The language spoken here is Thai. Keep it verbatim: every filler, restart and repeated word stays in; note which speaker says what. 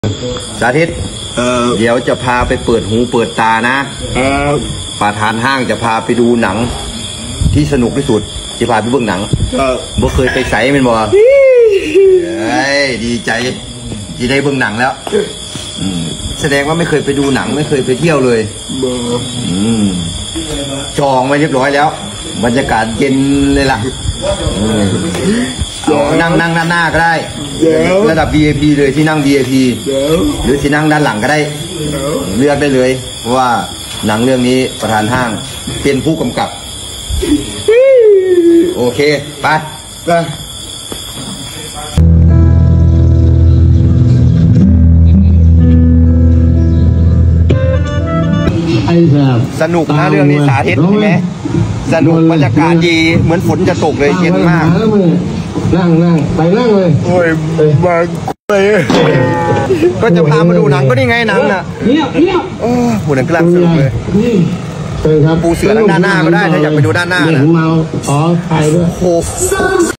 Speaker 1: สาธิตเอ่อเดี๋ยวจะพาไปเปิดหูเปิดตานะเอ่อประธานห้างจะพาไปดูหนังที่สนุกที่สุดจะพาไปเบื้องหนังเออบ่เคยไปใส่เป็นบ่เฮ้ยดีใจที่ได้เบื้องหนังแล้วแสดงว่าไม่เคยไปดูหนังไม่เคยไปเที่ยวเลยอืมจองไว้เรียบร้อยแล้วบรรยากาศเย็นเลยล่ะนั่งนั่งด้านหน้าก็ได้ระดับ วี ไอ พี เลยที่นั่ง วี ไอ พี หรือที่นั่งด้านหลังก็ได้เลือกได้เลยเพราะว่าหนังเรื่องนี้ประธานห้างเป็นผู้กำกับโอเคไปไปสนุกนะเรื่องนี้สาธิตใช่ไหมสนุกบรรยากาศดีเหมือนฝนจะตกเลยเย็นมาก
Speaker 2: นั่งนั่งไปนั่งเลย
Speaker 1: โอ้ยมาไปก็จะพามาดูหนังก็นี่ไงหนังน่ะ
Speaker 2: เงียบเงียบ
Speaker 1: โอ้โหหนังกลางสนุกเลยปูเสือด้านหน้าก็ได้ถ้าอยากไปดูด้านหน้านะ
Speaker 2: เมาอ๋อใครด้วย